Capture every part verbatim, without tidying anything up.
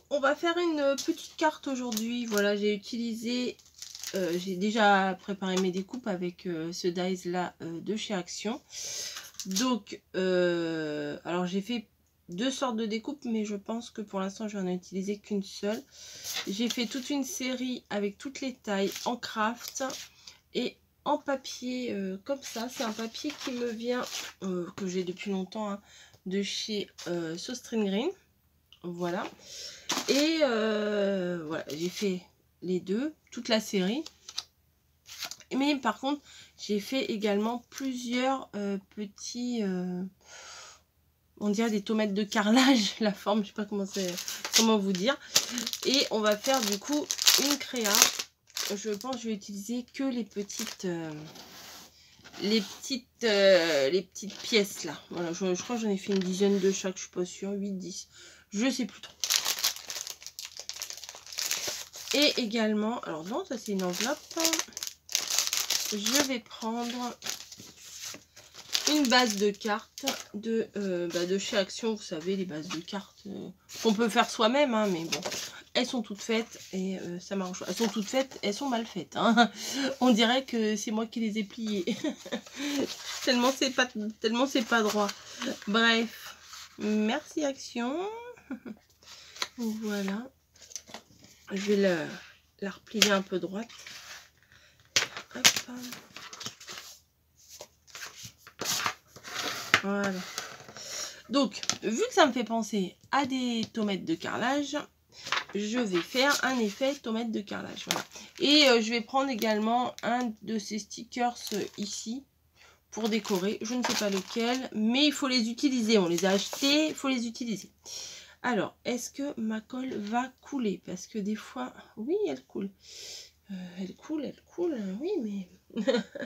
on va faire une petite carte aujourd'hui. Voilà, j'ai utilisé, euh, j'ai déjà préparé mes découpes avec euh, ce dies là euh, de chez Action. Donc, euh, alors j'ai fait deux sortes de découpes, mais je pense que pour l'instant, je n'en ai utilisé qu'une seule. J'ai fait toute une série avec toutes les tailles en craft et en papier euh, comme ça. C'est un papier qui me vient, euh, que j'ai depuis longtemps, hein, de chez euh, So String Green. Voilà. Et euh, voilà, j'ai fait les deux, toute la série. Mais par contre, j'ai fait également plusieurs euh, petits... Euh, on dirait des tomates de carrelage, la forme, je sais pas comment c'est, comment vous dire. Et on va faire du coup une créa. Je pense que je vais utiliser que les petites... Euh, les petites euh, les petites pièces là. Voilà, je, je crois que j'en ai fait une dizaine de chaque, je suis pas sûre, huit dix, je sais plus trop. Et également, alors non, ça c'est une enveloppe, je vais prendre une base de cartes de, euh, bah de chez Action. Vous savez, les bases de cartes euh, qu'on peut faire soi-même, hein, mais bon, elles sont toutes faites et euh, ça marche. Elles sont toutes faites, elles sont mal faites, hein. On dirait que c'est moi qui les ai pliées. tellement c'est pas tellement c'est pas droit. Bref, merci Action. Voilà, je vais la, la replier un peu droite. Hop. Voilà. Donc, vu que ça me fait penser à des tomates de carrelage, je vais faire un effet tomate de carrelage. Voilà. Et euh, je vais prendre également un de ces stickers euh, ici pour décorer. Je ne sais pas lequel, mais il faut les utiliser. On les a achetés, il faut les utiliser. Alors, est-ce que ma colle va couler? Parce que des fois, oui, elle coule. Euh, elle coule, elle coule, oui, mais...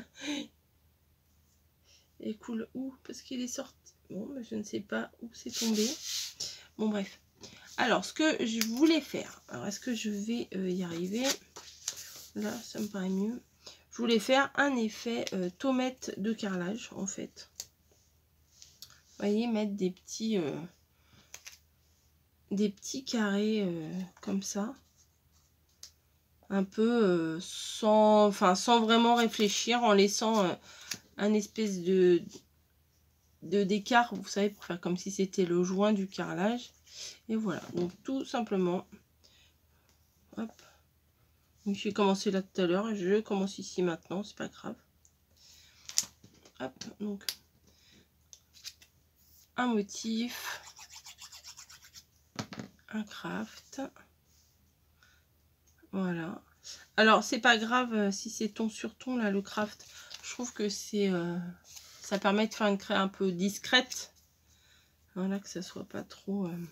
elle coule où? Parce qu'il est sorti. Bon, mais je ne sais pas où c'est tombé. Bon, bref. Alors, ce que je voulais faire, alors est-ce que je vais euh, y arriver? Là, ça me paraît mieux. Je voulais faire un effet euh, tomate de carrelage, en fait. Vous voyez, mettre des petits, euh, des petits carrés euh, comme ça. Un peu euh, sans, enfin, sans vraiment réfléchir, en laissant euh, un espèce de, de d'écart, vous savez, pour faire comme si c'était le joint du carrelage. Et voilà, donc tout simplement, hop. J'ai commencé là tout à l'heure, je commence ici maintenant, c'est pas grave. Hop, donc un motif, un craft, voilà. Alors c'est pas grave si c'est ton sur ton là, le craft. Je trouve que c'est, euh, ça permet de faire une créa un peu discrète. Voilà, que ça soit pas trop. Euh...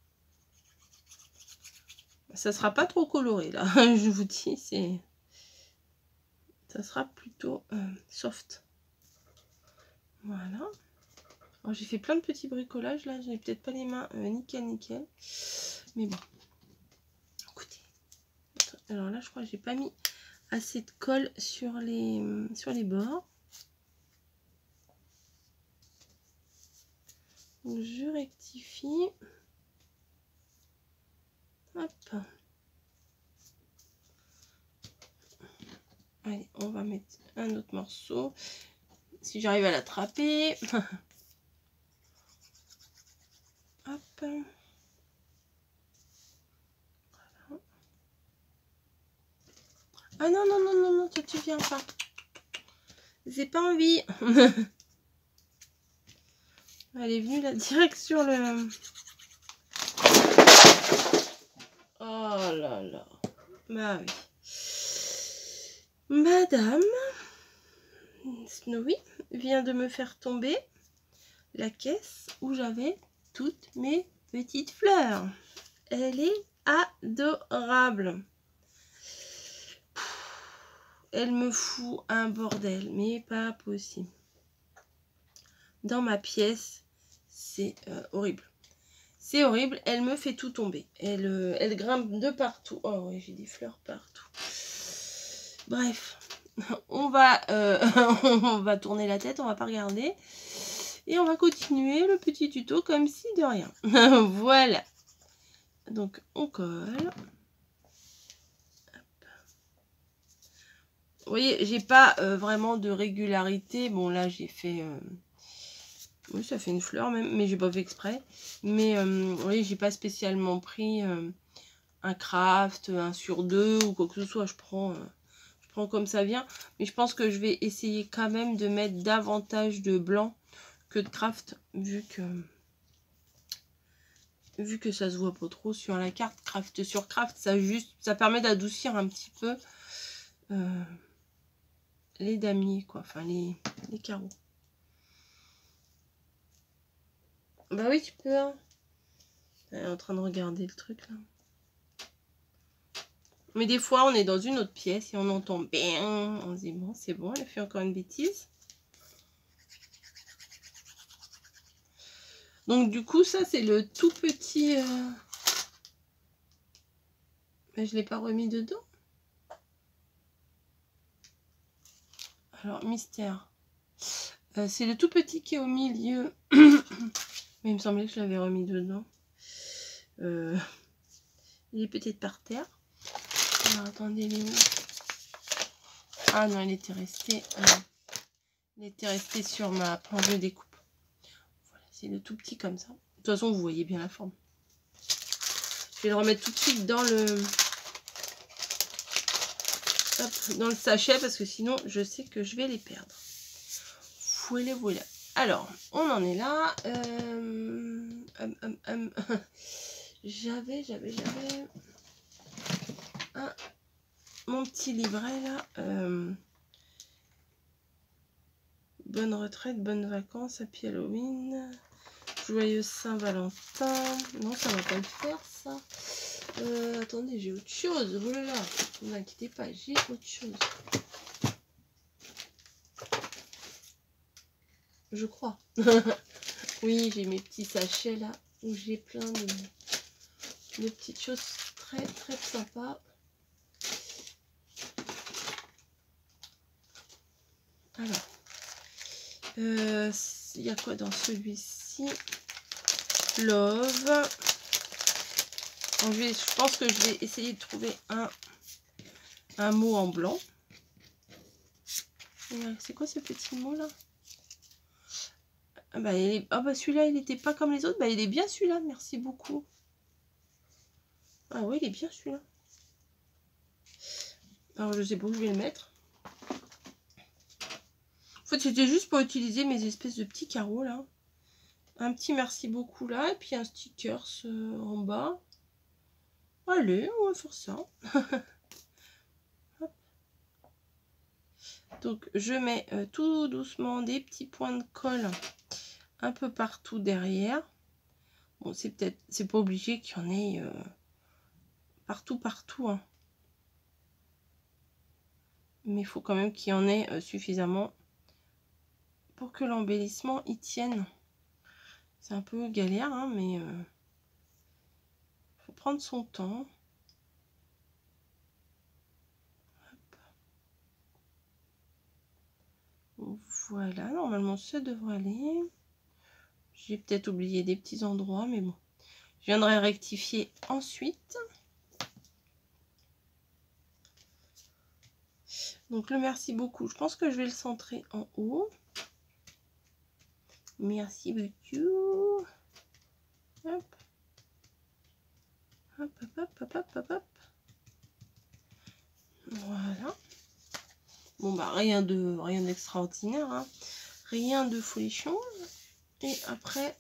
Ça sera pas trop coloré là, je vous dis, c'est. Ça sera plutôt euh, soft. Voilà. J'ai fait plein de petits bricolages là, je n'ai peut-être pas les mains euh, nickel nickel. Mais bon. Écoutez. Alors là, je crois que j'ai pas mis assez de colle sur les, sur les bords. Donc, je rectifie. Hop. Allez, on va mettre un autre morceau. Si j'arrive à l'attraper. Hop. Voilà. Ah non, non, non, non, non, toi tu viens pas. J'ai pas envie. Elle est venue là direct sur le... Oh là là. Bah oui. Madame Snowy vient de me faire tomber la caisse où j'avais toutes mes petites fleurs. Elle est adorable. Elle me fout un bordel, mais pas possible. Dans ma pièce, c'est euh, horrible. C'est horrible, elle me fait tout tomber. Elle, euh, elle grimpe de partout. Oh oui, j'ai des fleurs partout. Bref, on va, euh, on va tourner la tête, on va pas regarder. Et on va continuer le petit tuto comme si de rien. Voilà. Donc on colle. Vous voyez, j'ai pas euh, vraiment de régularité. Bon, là, j'ai fait... Euh... Oui, ça fait une fleur même, mais j'ai pas fait exprès. Mais, euh, vous voyez, j'ai pas spécialement pris euh, un craft, un sur deux ou quoi que ce soit. Je prends, euh, je prends comme ça vient. Mais je pense que je vais essayer quand même de mettre davantage de blanc que de craft, vu que... Vu que ça se voit pas trop sur la carte. Craft sur craft, ça, juste, ça permet d'adoucir un petit peu... Euh... les damiers, quoi, enfin les, les carreaux. Bah oui, tu peux. Hein. Elle est en train de regarder le truc là. Mais des fois, on est dans une autre pièce et on entend bien. On se dit bon, c'est bon, elle a fait encore une bêtise. Donc du coup, ça c'est le tout petit. Euh... Mais je l'ai pas remis dedans. Alors mystère. Euh, c'est le tout petit qui est au milieu. Mais il me semblait que je l'avais remis dedans. Euh... Il est peut-être par terre. Alors attendez, les... Ah non, il était resté. Euh... Il était resté sur ma planche de découpe. Voilà, c'est le tout petit comme ça. De toute façon, vous voyez bien la forme. Je vais le remettre tout de suite dans le... Hop, dans le sachet parce que sinon, je sais que je vais les perdre. Voilà, voilà. Alors, on en est là. Euh... Hum, hum, hum. J'avais, j'avais, j'avais... Un... Mon petit livret là. Euh... Bonne retraite, bonnes vacances, happy Halloween, joyeux Saint-Valentin. Non, ça va pas le faire ça. Euh, attendez, j'ai autre chose. Oh là là, ne vous inquiétez pas, j'ai autre chose. Je crois. Oui, j'ai mes petits sachets là où j'ai plein de, de petites choses très très sympas. Alors, il euh, y a quoi dans celui-ci? Love. Donc, je, vais, je pense que je vais essayer de trouver un, un mot en blanc. C'est quoi ce petit mot là? Ah bah, est... ah bah celui-là il n'était pas comme les autres. Bah il est bien celui-là, merci beaucoup. Ah oui, il est bien celui-là. Alors je sais pas où je vais le mettre. En fait c'était juste pour utiliser mes espèces de petits carreaux là. Un petit merci beaucoup là. Et puis un sticker euh, en bas. Allez, on va faire ça. Donc je mets euh, tout doucement des petits points de colle un peu partout derrière. Bon, c'est peut-être, c'est pas obligé qu'il y en ait euh, partout, partout. Hein. Mais il faut quand même qu'il y en ait euh, suffisamment pour que l'embellissement y tienne. C'est un peu galère, hein, mais il euh, faut prendre son temps. Hop. Voilà, normalement ça devrait aller. J'ai peut-être oublié des petits endroits, mais bon. Je viendrai rectifier ensuite. Donc le merci beaucoup. Je pense que je vais le centrer en haut. Merci beaucoup. Hop. Hop, hop, hop, hop, hop, hop, hop. Voilà. Bon bah rien de rien d'extraordinaire. Hein. Rien de folichon. Et après...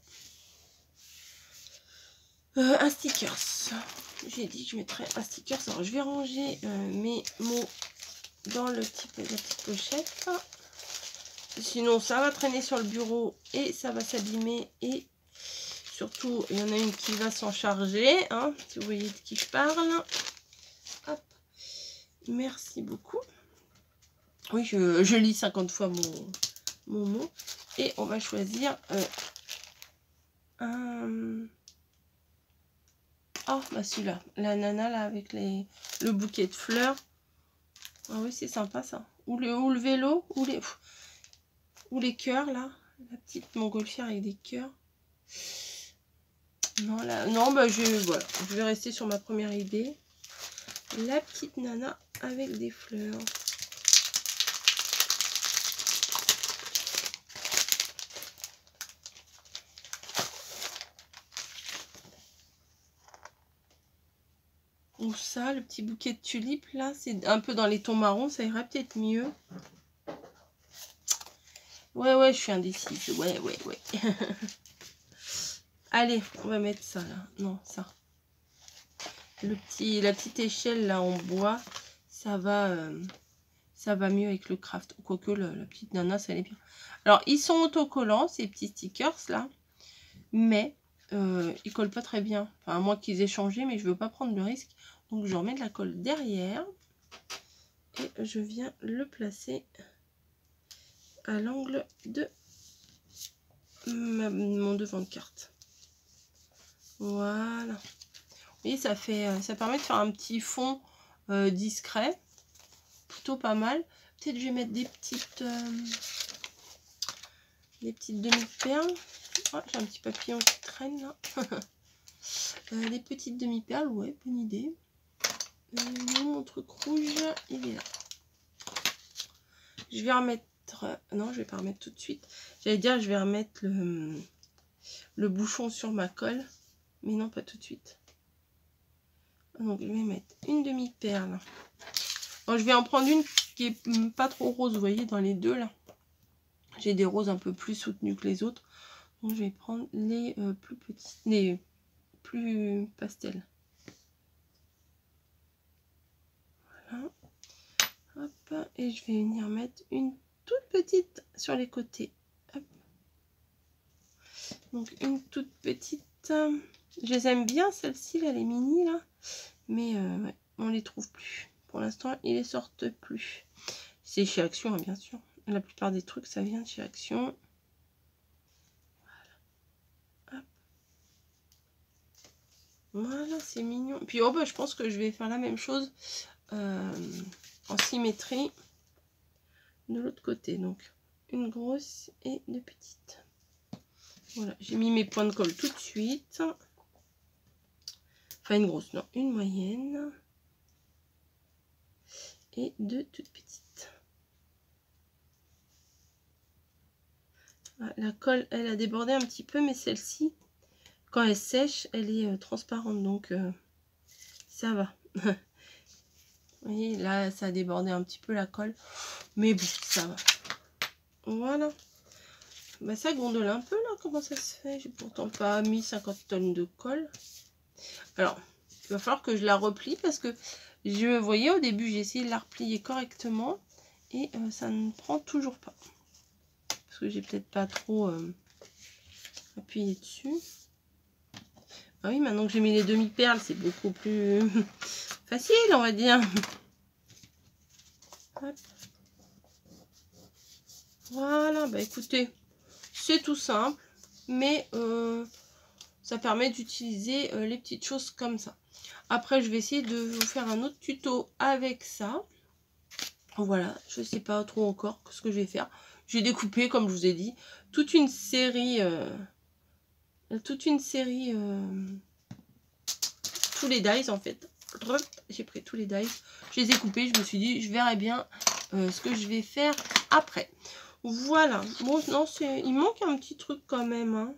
Euh, un stickers. J'ai dit que je mettrais un stickers. Alors je vais ranger euh, mes mots dans le petit, la petite pochette. Sinon ça va traîner sur le bureau et ça va s'abîmer. Et surtout il y en a une qui va s'en charger. Hein, si vous voyez de qui je parle. Hop. Merci beaucoup. Oui, je, je lis cinquante fois mon, mon mot. Et on va choisir euh, un... Oh, bah celui-là, la nana là avec les, le bouquet de fleurs. Ah oui, c'est sympa ça. Ou le, ou le vélo, ou les, ou les cœurs là. La petite montgolfière avec des cœurs. Non, là, non, bah je, voilà, je vais rester sur ma première idée. La petite nana avec des fleurs. Ou ça, le petit bouquet de tulipes, là, c'est un peu dans les tons marrons, ça ira peut-être mieux. Ouais, ouais, je suis indécise. Ouais, ouais, ouais. Allez, on va mettre ça, là. Non, ça. Le petit, la petite échelle, là, en bois, ça va, euh, ça va mieux avec le craft. Quoique, le, la petite nana, ça allait bien. Alors, ils sont autocollants, ces petits stickers, là. Mais, euh, ils collent pas très bien. Enfin, à moins qu'ils aient changé, mais je veux pas prendre le risque. Donc, je remets de la colle derrière. Et je viens le placer à l'angle de ma, mon devant de carte. Voilà. Vous voyez, ça fait, ça permet de faire un petit fond euh, discret. Plutôt pas mal. Peut-être je vais mettre des petites euh, des petites demi-perles. Oh, j'ai un petit papillon qui traîne là. euh, des petites demi-perles, ouais, bonne idée. Euh, mon truc rouge, il est là. Je vais remettre... Non, je vais pas remettre tout de suite. J'allais dire, je vais remettre le, le bouchon sur ma colle. Mais non, pas tout de suite. Donc, je vais mettre une demi-perle. Bon, je vais en prendre une qui est pas trop rose, vous voyez, dans les deux, là. J'ai des roses un peu plus soutenues que les autres. Donc, je vais prendre les euh, plus petits, les plus pastels. Voilà. Hop. Et je vais venir mettre une toute petite sur les côtés. Hop. Donc, une toute petite. Je les aime bien, celles-ci, là, les mini, là. Mais euh, ouais, on les trouve plus. Pour l'instant, ils les sortent plus. C'est chez Action, hein, bien sûr. La plupart des trucs, ça vient de chez Action. Voilà, voilà, c'est mignon. Puis, oh, bah, je pense que je vais faire la même chose euh, en symétrie de l'autre côté. Donc, une grosse et deux petites. Voilà, j'ai mis mes points de colle tout de suite. Enfin, une grosse, non, une moyenne. Et deux toutes petites. Voilà, la colle, elle a débordé un petit peu, mais celle-ci, quand elle sèche, elle est euh, transparente. Donc, euh, ça va. Vous voyez, là, ça a débordé un petit peu la colle. Mais bon, ça va. Voilà. Bah, ça gondole un peu, là. Comment ça se fait? J'ai pourtant pas mis cinquante tonnes de colle. Alors, il va falloir que je la replie parce que, je voyais, au début, j'ai essayé de la replier correctement. Et euh, ça ne prend toujours pas. Parce que j'ai peut-être pas trop euh, appuyé dessus. Ah oui, maintenant que j'ai mis les demi-perles, c'est beaucoup plus facile, on va dire. Hop. Voilà, bah écoutez, c'est tout simple, mais euh, ça permet d'utiliser euh, les petites choses comme ça. Après, je vais essayer de vous faire un autre tuto avec ça. Voilà, je sais pas trop encore ce que je vais faire. J'ai découpé, comme je vous ai dit, toute une série, euh, toute une série, euh, tous les dies en fait. J'ai pris tous les dies, je les ai coupés, je me suis dit, je verrai bien euh, ce que je vais faire après. Voilà, bon, non, c'est, il manque un petit truc quand même, hein.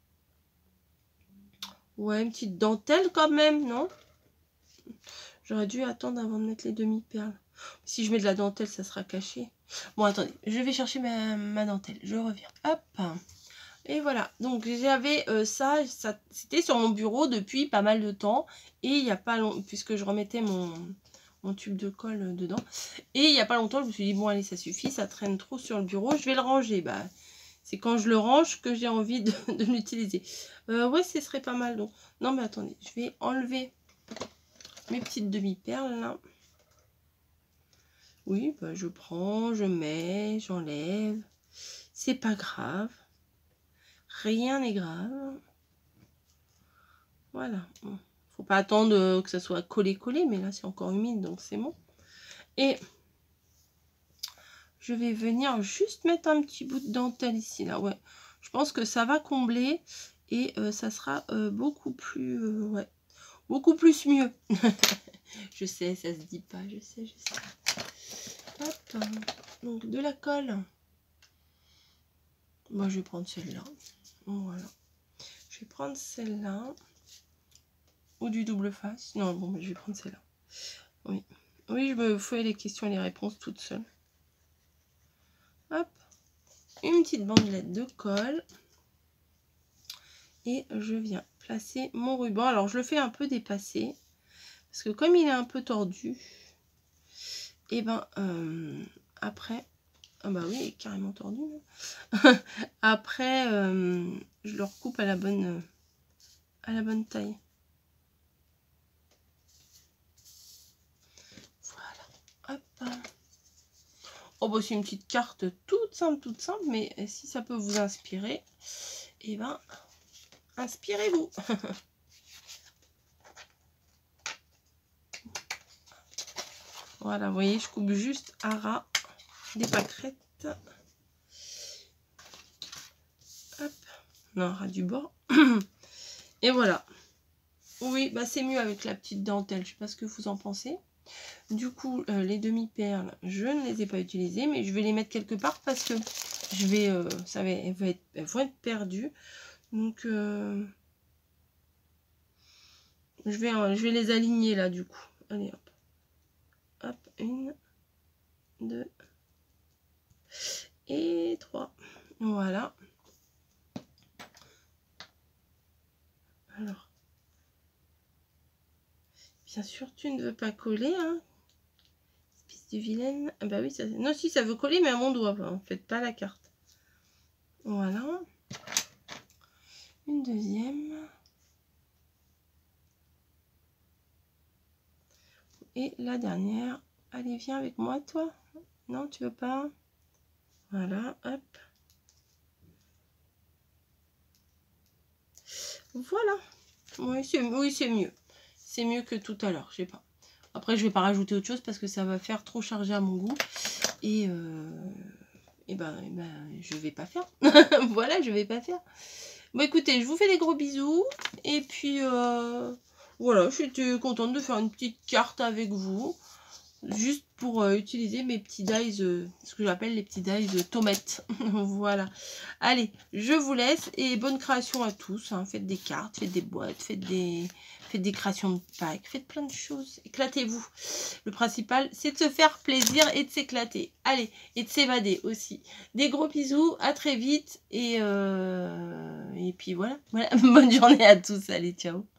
Ouais, une petite dentelle quand même, non? J'aurais dû attendre avant de mettre les demi-perles. Si je mets de la dentelle, ça sera caché. Bon, attendez, je vais chercher ma, ma dentelle, je reviens. Hop. Et voilà, donc j'avais euh, ça, ça c'était sur mon bureau depuis pas mal de temps. Et il n'y a pas longtemps, puisque je remettais mon, mon tube de colle dedans. Et il n'y a pas longtemps, je me suis dit, bon allez, ça suffit, ça traîne trop sur le bureau, je vais le ranger. Bah, c'est quand je le range que j'ai envie de, de l'utiliser. Euh, ouais, ce serait pas mal. Donc, non, mais attendez, je vais enlever mes petites demi-perles là. Oui, bah, je prends, je mets, j'enlève. C'est pas grave. Rien n'est grave. Voilà. Bon. Faut pas attendre que ça soit collé-collé, mais là c'est encore humide, donc c'est bon. Et je vais venir juste mettre un petit bout de dentelle ici, là. Ouais. Je pense que ça va combler. et euh, ça sera euh, beaucoup plus euh, ouais, beaucoup plus mieux. Je sais, ça se dit pas, je sais, je sais. Hop, donc de la colle. Moi, je vais prendre celle-là. Voilà. Je vais prendre celle-là. Ou du double face. Non, bon, mais je vais prendre celle-là. Oui. Oui, je me fais les questions et les réponses toute seule. Hop. Une petite bandelette de colle. Et je viens placer mon ruban. Alors, je le fais un peu dépasser. Parce que comme il est un peu tordu, et ben, euh, après... Ah bah oui, il est carrément tordu. Après, euh, je le recoupe à la bonne, à la bonne taille. Voilà. Hop. Oh bah c'est une petite carte toute simple, toute simple, mais si ça peut vous inspirer, et ben, inspirez-vous. Voilà, vous voyez, je coupe juste à ras des pâquerettes. Hop. Non, ras du bord. Et voilà. Oui, bah c'est mieux avec la petite dentelle. Je sais pas ce que vous en pensez. Du coup, euh, les demi-perles, je ne les ai pas utilisées, mais je vais les mettre quelque part parce que je vais, euh, ça va, elles, vont être, elles vont être perdues. Donc, euh, je vais, euh, je vais les aligner là, du coup. Allez, hop. Hop, une, deux et trois. Voilà. Alors, bien sûr, tu ne veux pas coller, hein. Espèce de vilaine. Ah bah oui, ça... non, si, ça veut coller, mais à mon doigt. En fait, pas la carte. Voilà. Une deuxième. Et la dernière. Allez, viens avec moi, toi. Non, tu veux pas? Voilà, hop. Voilà. Oui, c'est oui, c'est mieux. C'est mieux que tout à l'heure, je sais pas. Après, je vais pas rajouter autre chose parce que ça va faire trop chargé à mon goût. Et, euh, et ben, et ben, je vais pas faire. Voilà, je vais pas faire. Bon, écoutez, je vous fais des gros bisous. Et puis, euh, voilà, j'étais contente de faire une petite carte avec vous. Juste pour euh, utiliser mes petits dies, euh, ce que j'appelle les petits dies de tomates. Voilà. Allez, je vous laisse et bonne création à tous. Hein. Faites des cartes, faites des boîtes, faites des, faites des créations de packs, faites plein de choses. Éclatez-vous. Le principal, c'est de se faire plaisir et de s'éclater. Allez, et de s'évader aussi. Des gros bisous, à très vite. Et, euh, et puis voilà. voilà. Bonne journée à tous. Allez, ciao.